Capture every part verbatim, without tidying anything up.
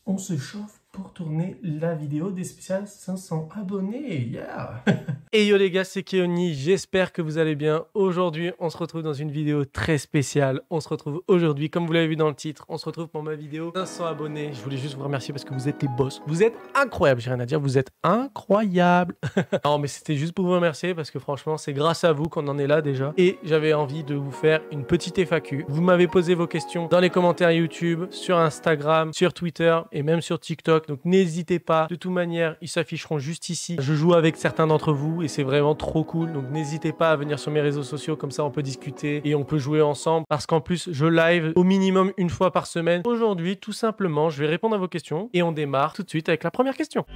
on se chauffe pour tourner la vidéo des spéciales cinq cents abonnés, yeah. Et yo les gars, c'est Keoni, j'espère que vous allez bien. Aujourd'hui, on se retrouve dans une vidéo très spéciale. On se retrouve aujourd'hui, comme vous l'avez vu dans le titre, on se retrouve pour ma vidéo cinq cents abonnés. Je voulais juste vous remercier parce que vous êtes les boss. Vous êtes incroyables, j'ai rien à dire, vous êtes incroyables. Non, mais c'était juste pour vous remercier parce que franchement, c'est grâce à vous qu'on en est là déjà. Et j'avais envie de vous faire une petite F A Q. Vous m'avez posé vos questions dans les commentaires YouTube, sur Instagram, sur Twitter et même sur TikTok. Donc n'hésitez pas, de toute manière ils s'afficheront juste ici. Je joue avec certains d'entre vous et c'est vraiment trop cool, donc n'hésitez pas à venir sur mes réseaux sociaux, comme ça on peut discuter et on peut jouer ensemble, parce qu'en plus je live au minimum une fois par semaine. Aujourd'hui tout simplement je vais répondre à vos questions et on démarre tout de suite avec la première question.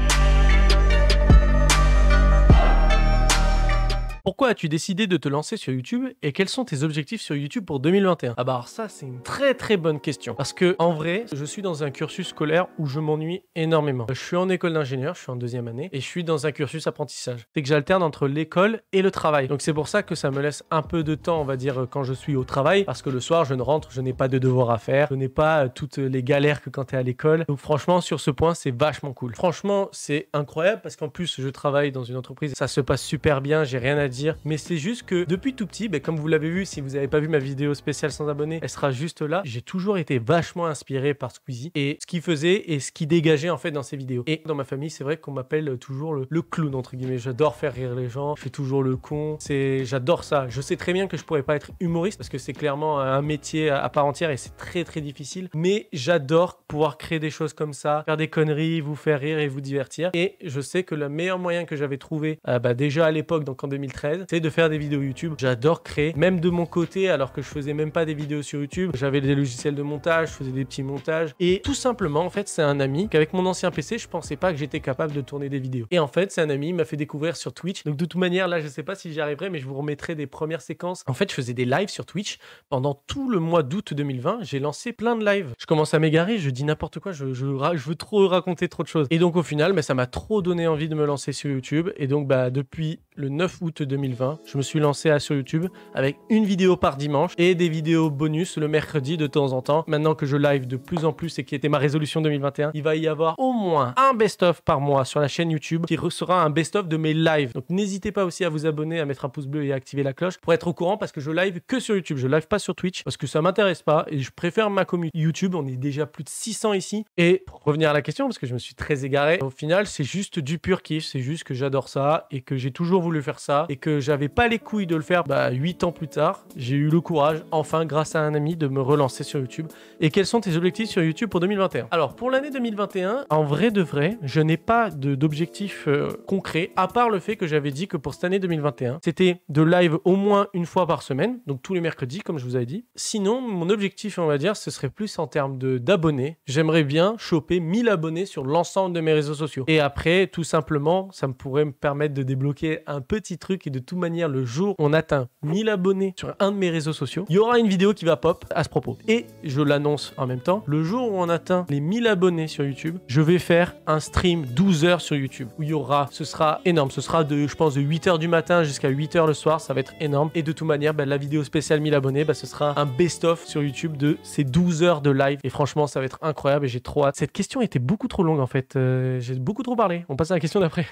Pourquoi as-tu décidé de te lancer sur YouTube et quels sont tes objectifs sur YouTube pour deux mille vingt et un? Ah bah alors ça c'est une très très bonne question parce que en vrai je suis dans un cursus scolaire où je m'ennuie énormément. Je suis en école d'ingénieur, je suis en deuxième année et je suis dans un cursus apprentissage. C'est que j'alterne entre l'école et le travail. Donc c'est pour ça que ça me laisse un peu de temps on va dire quand je suis au travail, parce que le soir je ne rentre, je n'ai pas de devoirs à faire, je n'ai pas toutes les galères que quand tu es à l'école. Donc franchement sur ce point c'est vachement cool. Franchement c'est incroyable parce qu'en plus je travaille dans une entreprise, ça se passe super bien, j'ai rien à dire, mais c'est juste que depuis tout petit, ben, comme vous l'avez vu, si vous n'avez pas vu ma vidéo spéciale sans abonnés, elle sera juste là. J'ai toujours été vachement inspiré par Squeezie et ce qu'il faisait et ce qu'il dégageait en fait dans ses vidéos. Et dans ma famille, c'est vrai qu'on m'appelle toujours le, le clown entre guillemets. J'adore faire rire les gens, je fais toujours le con. C'est, j'adore ça. Je sais très bien que je pourrais pas être humoriste parce que c'est clairement un métier à part entière et c'est très très difficile. Mais j'adore pouvoir créer des choses comme ça, faire des conneries, vous faire rire et vous divertir. Et je sais que le meilleur moyen que j'avais trouvé, euh, bah, déjà à l'époque, donc en deux mille treize, c'est de faire des vidéos YouTube. J'adore créer, même de mon côté, alors que je faisais même pas des vidéos sur YouTube. J'avais des logiciels de montage, je faisais des petits montages. Et tout simplement, en fait, c'est un ami qu'avec mon ancien P C, je pensais pas que j'étais capable de tourner des vidéos. Et en fait, c'est un ami, il m'a fait découvrir sur Twitch. Donc de toute manière, là, je sais pas si j'y arriverai, mais je vous remettrai des premières séquences. En fait, je faisais des lives sur Twitch pendant tout le mois d'août deux mille vingt. J'ai lancé plein de lives. Je commence à m'égarer, je dis n'importe quoi, je, je, je veux trop raconter trop de choses. Et donc au final, mais ça m'a trop donné envie de me lancer sur YouTube. Et donc bah depuis le neuf août deux mille vingt, je me suis lancé à, sur YouTube avec une vidéo par dimanche et des vidéos bonus le mercredi de temps en temps. Maintenant que je live de plus en plus et qui était ma résolution deux mille vingt et un, il va y avoir au moins un best-of par mois sur la chaîne YouTube qui sera un best-of de mes lives. Donc n'hésitez pas aussi à vous abonner, à mettre un pouce bleu et à activer la cloche pour être au courant, parce que je live que sur YouTube. Je live pas sur Twitch parce que ça m'intéresse pas et je préfère ma communauté YouTube. On est déjà plus de six cents ici. Et pour revenir à la question, parce que je me suis très égaré, au final c'est juste du pur kiff. C'est juste que j'adore ça et que j'ai toujours voulu faire ça et que j'avais pas les couilles de le faire. Bah huit ans plus tard, j'ai eu le courage, enfin grâce à un ami, de me relancer sur YouTube. Et quels sont tes objectifs sur YouTube pour deux mille vingt et un? Alors pour l'année deux mille vingt et un, en vrai de vrai, je n'ai pas d'objectif euh, concret, à part le fait que j'avais dit que pour cette année deux mille vingt et un, c'était de live au moins une fois par semaine, donc tous les mercredis comme je vous avais dit. Sinon, mon objectif, on va dire, ce serait plus en termes d'abonnés. J'aimerais bien choper mille abonnés sur l'ensemble de mes réseaux sociaux. Et après, tout simplement, ça me pourrait me permettre de débloquer un petit truc, et de toute manière, le jour où on atteint mille abonnés sur un de mes réseaux sociaux, il y aura une vidéo qui va pop à ce propos. Et je l'annonce en même temps, le jour où on atteint les mille abonnés sur YouTube, je vais faire un stream douze heures sur YouTube où il y aura, ce sera énorme, ce sera de, je pense, de huit heures du matin jusqu'à huit heures le soir, ça va être énorme. Et de toute manière, bah, la vidéo spéciale mille abonnés, bah, ce sera un best-of sur YouTube de ces douze heures de live. Et franchement, ça va être incroyable et j'ai trop hâte. Cette question était beaucoup trop longue en fait, euh, j'ai beaucoup trop parlé. On passe à la question d'après.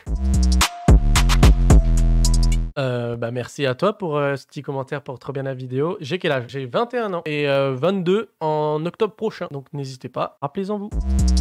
Euh, bah merci à toi pour euh, ce petit commentaire, pour trop bien la vidéo. J'ai quel âge? J'ai vingt et un ans et euh, vingt-deux en octobre prochain. Donc n'hésitez pas, rappelez-en vous.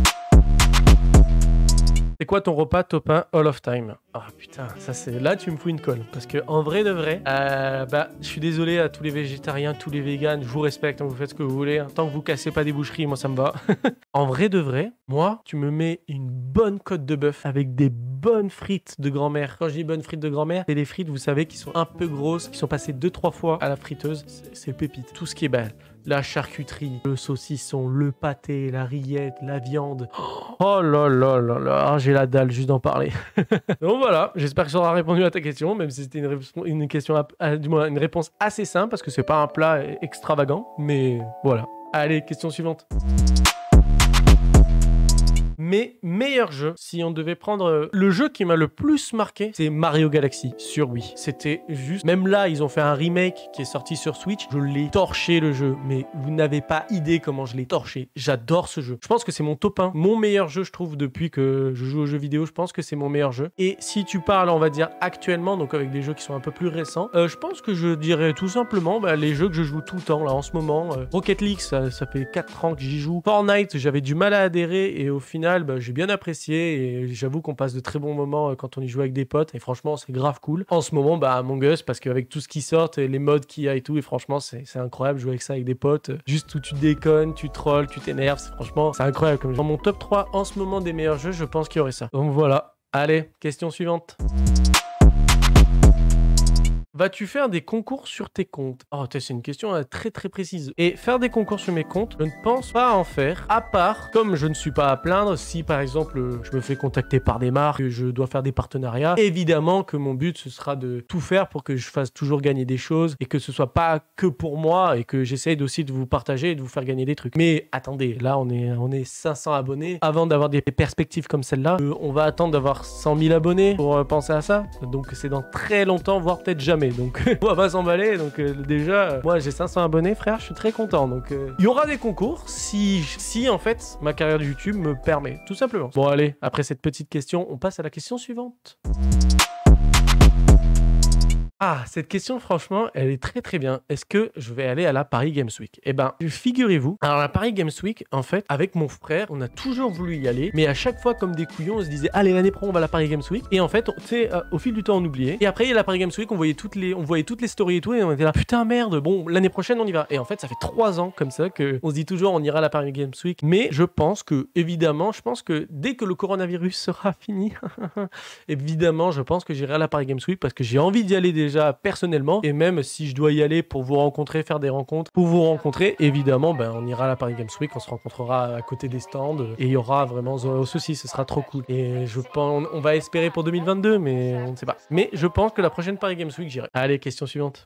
C'est quoi ton repas top un all of time? Ah oh, putain, ça c'est là tu me fous une colle. Parce que en vrai de vrai, euh, bah je suis désolé à tous les végétariens, tous les véganes, je vous respecte, hein, vous faites ce que vous voulez. Hein. Tant que vous cassez pas des boucheries, moi ça me va. En vrai de vrai, moi, tu me mets une bonne côte de bœuf avec des bonnes frites de grand-mère. Quand je dis bonnes frites de grand-mère, c'est les frites, vous savez, qui sont un peu grosses, qui sont passées deux trois fois à la friteuse. C'est pépite. Tout ce qui est belle. La charcuterie, le saucisson, le pâté, la rillette, la viande. Oh là là là là, j'ai la dalle juste d'en parler. Donc voilà, j'espère que ça aura répondu à ta question, même si c'était une, une question, à, à, du moins une réponse assez simple, parce que c'est pas un plat extravagant, mais voilà. Allez, question suivante. mes meilleurs jeux, si on devait prendre euh, le jeu qui m'a le plus marqué, c'est Mario Galaxy sur Wii. C'était juste... Même là, ils ont fait un remake qui est sorti sur Switch. Je l'ai torché le jeu, mais vous n'avez pas idée comment je l'ai torché. J'adore ce jeu. Je pense que c'est mon top un. Mon meilleur jeu, je trouve, depuis que je joue aux jeux vidéo, je pense que c'est mon meilleur jeu. Et si tu parles, on va dire, actuellement, donc avec des jeux qui sont un peu plus récents, euh, je pense que je dirais tout simplement bah, les jeux que je joue tout le temps, là, en ce moment. Euh, Rocket League, ça, ça fait quatre ans que j'y joue. Fortnite, j'avais du mal à adhérer et au final, bah, j'ai bien apprécié et j'avoue qu'on passe de très bons moments euh, quand on y joue avec des potes et franchement, c'est grave cool. En ce moment, bah, Among Us, parce qu'avec tout ce qui sort, et les modes qu'il y a et tout, et franchement, c'est incroyable de jouer avec ça avec des potes. Euh, juste où tu déconnes, tu trolls, tu t'énerves, franchement, c'est incroyable. Comme dans mon top trois en ce moment des meilleurs jeux, je pense qu'il y aurait ça. Donc voilà. Allez, question suivante. Vas-tu faire des concours sur tes comptes? Oh, c'est une question euh, très très précise. Et faire des concours sur mes comptes, je ne pense pas en faire, à part, comme je ne suis pas à plaindre, si par exemple euh, je me fais contacter par des marques, que je dois faire des partenariats, évidemment que mon but ce sera de tout faire pour que je fasse toujours gagner des choses et que ce soit pas que pour moi et que j'essaye aussi de vous partager et de vous faire gagner des trucs. Mais attendez, là on est, on est cinq cents abonnés. Avant d'avoir des perspectives comme celle-là, euh, on va attendre d'avoir cent mille abonnés pour euh, penser à ça. Donc c'est dans très longtemps, voire peut-être jamais. Donc on va pas s'emballer. Donc euh, déjà, euh, moi j'ai cinq cents abonnés, frère, je suis très content. Donc il euh, y aura des concours si, si en fait ma carrière de YouTube me permet, tout simplement. Bon allez, après cette petite question, on passe à la question suivante. Ah, cette question, franchement, elle est très très bien. Est-ce que je vais aller à la Paris Games Week? Eh ben, figurez-vous, alors la Paris Games Week, en fait, avec mon frère, on a toujours voulu y aller, mais à chaque fois, comme des couillons, on se disait, allez, l'année prochaine, on va à la Paris Games Week. Et en fait, tu sais, euh, au fil du temps, on oubliait. Et après, il y a la Paris Games Week, on voyait toutes les, on voyait toutes les stories et tout, et on était là, putain, merde, bon, l'année prochaine, on y va. Et en fait, ça fait trois ans comme ça que on se dit toujours, on ira à la Paris Games Week. Mais je pense que, évidemment, je pense que dès que le coronavirus sera fini, évidemment, je pense que j'irai à la Paris Games Week parce que j'ai envie d'y aller déjà personnellement. Et même si je dois y aller pour vous rencontrer, faire des rencontres, pour vous rencontrer, évidemment, ben, on ira à la Paris Games Week, on se rencontrera à côté des stands et il y aura vraiment ceci, ce sera trop cool. Et je pense, on va espérer pour deux mille vingt-deux, mais on ne sait pas. Mais je pense que la prochaine Paris Games Week, j'irai. Allez, question suivante.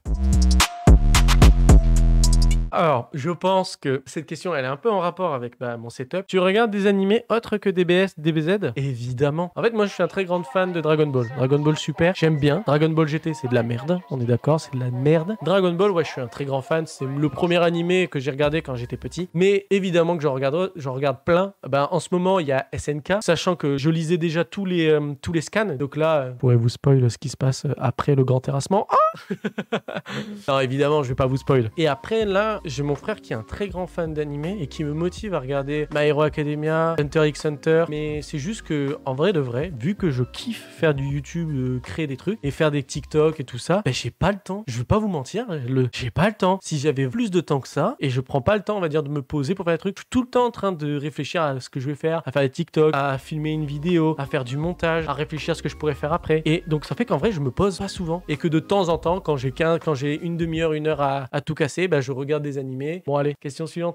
Alors, je pense que cette question, elle est un peu en rapport avec bah, mon setup. Tu regardes des animés autres que D B S, D B Z? Évidemment. En fait, moi, je suis un très grand fan de Dragon Ball. Dragon Ball Super, j'aime bien. Dragon Ball G T, c'est de la merde. On est d'accord, c'est de la merde. Dragon Ball, ouais, je suis un très grand fan. C'est le premier animé que j'ai regardé quand j'étais petit. Mais évidemment que j'en regarde, j'en regarde plein. Ben, en ce moment, il y a S N K, sachant que je lisais déjà tous les, euh, tous les scans. Donc là, euh, je pourrais vous spoil ce qui se passe après le grand terrassement. Ah non, évidemment, je vais pas vous spoil. Et après, là, j'ai mon frère qui est un très grand fan d'animé et qui me motive à regarder My Hero Academia, Hunter x Hunter. Mais c'est juste que, en vrai de vrai, vu que je kiffe faire du YouTube, euh, créer des trucs et faire des TikTok et tout ça, ben j'ai pas le temps. Je veux pas vous mentir, le... j'ai pas le temps. Si j'avais plus de temps que ça et je prends pas le temps, on va dire, de me poser pour faire des trucs, je suis tout le temps en train de réfléchir à ce que je vais faire, à faire des TikTok, à filmer une vidéo, à faire du montage, à réfléchir à ce que je pourrais faire après. Et donc ça fait qu'en vrai, je me pose pas souvent et que de temps en temps, quand j'ai qu'un, quand j'ai une demi-heure, une heure à, à tout casser, ben je regarde des animés. Bon allez, question suivante.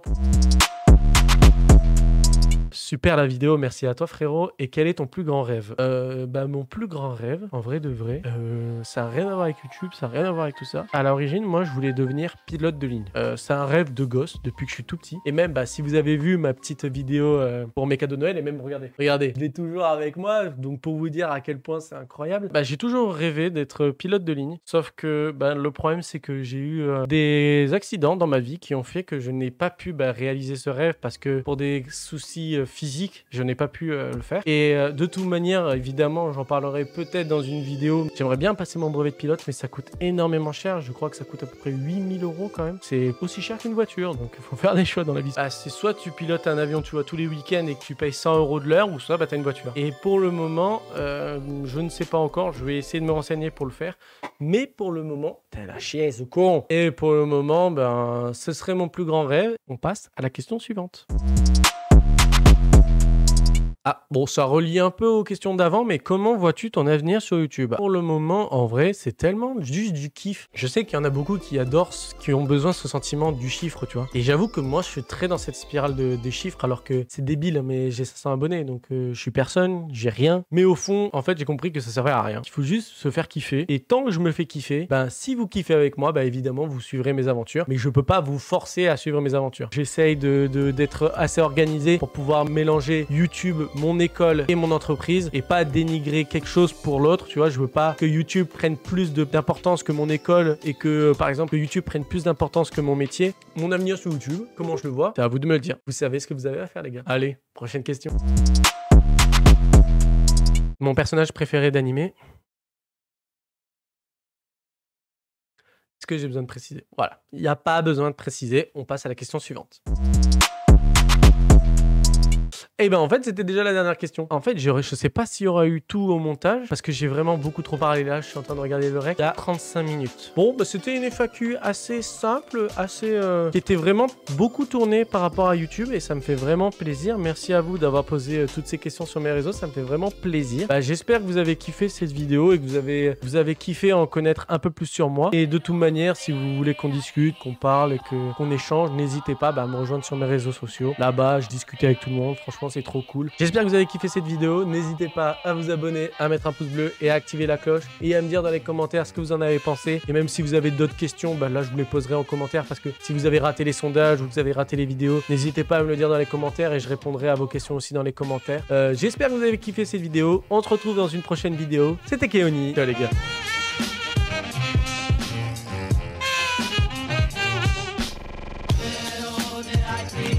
Super la vidéo, merci à toi frérot. Et quel est ton plus grand rêve? euh, Bah mon plus grand rêve, en vrai de vrai, euh, ça n'a rien à voir avec YouTube, ça n'a rien à voir avec tout ça. À l'origine, moi je voulais devenir pilote de ligne. Euh, c'est un rêve de gosse depuis que je suis tout petit. Et même bah, si vous avez vu ma petite vidéo euh, pour mes cadeaux de Noël, et même regardez, regardez, je l'ai toujours avec moi. Donc pour vous dire à quel point c'est incroyable, bah j'ai toujours rêvé d'être pilote de ligne. Sauf que bah, le problème c'est que j'ai eu euh, des accidents dans ma vie qui ont fait que je n'ai pas pu bah, réaliser ce rêve parce que pour des soucis euh, physique, je n'ai pas pu euh, le faire. Et euh, de toute manière, évidemment, j'en parlerai peut-être dans une vidéo. J'aimerais bien passer mon brevet de pilote, mais ça coûte énormément cher. Je crois que ça coûte à peu près huit mille euros quand même. C'est aussi cher qu'une voiture, donc il faut faire des choix dans la vie. Bah, c'est soit tu pilotes un avion, tu vois, tous les week-ends et que tu payes cent euros de l'heure, ou soit bah, tu as une voiture. Et pour le moment, euh, je ne sais pas encore. Je vais essayer de me renseigner pour le faire. Mais pour le moment, t'as la chiasse, con. Et pour le moment, ben, ce serait mon plus grand rêve. On passe à la question suivante. Ah, bon, ça relie un peu aux questions d'avant, mais comment vois-tu ton avenir sur YouTube? Pour le moment, en vrai, c'est tellement juste du kiff. Je sais qu'il y en a beaucoup qui adorent, qui ont besoin de ce sentiment du chiffre, tu vois. Et j'avoue que moi, je suis très dans cette spirale de, des chiffres, alors que c'est débile, mais j'ai cinq cents abonnés, donc euh, je suis personne, j'ai rien. Mais au fond, en fait, j'ai compris que ça servait à rien. Il faut juste se faire kiffer. Et tant que je me fais kiffer, ben, si vous kiffez avec moi, ben, évidemment, vous suivrez mes aventures. Mais je peux pas vous forcer à suivre mes aventures. J'essaye de, de, d'être assez organisé pour pouvoir mélanger YouTube, mon école et mon entreprise et pas dénigrer quelque chose pour l'autre, tu vois. Je veux pas que YouTube prenne plus de- d'importance que mon école et que, par exemple, que YouTube prenne plus d'importance que mon métier. Mon avenir sur YouTube, comment je le vois, c'est à vous de me le dire. Vous savez ce que vous avez à faire, les gars. Allez, prochaine question. Mon personnage préféré d'animé. Est-ce que j'ai besoin de préciser? Voilà, il n'y a pas besoin de préciser. On passe à la question suivante. Eh ben en fait c'était déjà la dernière question. En fait je ne sais pas s'il y aura eu tout au montage parce que j'ai vraiment beaucoup trop parlé là. Je suis en train de regarder le rec. Il y a trente-cinq minutes. Bon bah c'était une F A Q assez simple, assez euh, qui était vraiment beaucoup tournée par rapport à YouTube et ça me fait vraiment plaisir. Merci à vous d'avoir posé euh, toutes ces questions sur mes réseaux. Ça me fait vraiment plaisir. Bah, j'espère que vous avez kiffé cette vidéo et que vous avez, vous avez kiffé en connaître un peu plus sur moi. Et de toute manière si vous voulez qu'on discute, qu'on parle et que, qu'on échange, n'hésitez pas bah, à me rejoindre sur mes réseaux sociaux. Là-bas je discute avec tout le monde. Franchement c'est trop cool. J'espère que vous avez kiffé cette vidéo. N'hésitez pas à vous abonner, à mettre un pouce bleu et à activer la cloche et à me dire dans les commentaires ce que vous en avez pensé. Et même si vous avez d'autres questions, bah là je vous les poserai en commentaire parce que si vous avez raté les sondages ou que vous avez raté les vidéos, n'hésitez pas à me le dire dans les commentaires et je répondrai à vos questions aussi dans les commentaires. Euh, J'espère que vous avez kiffé cette vidéo. On se retrouve dans une prochaine vidéo. C'était Keoni. Ciao les gars. Little did I dream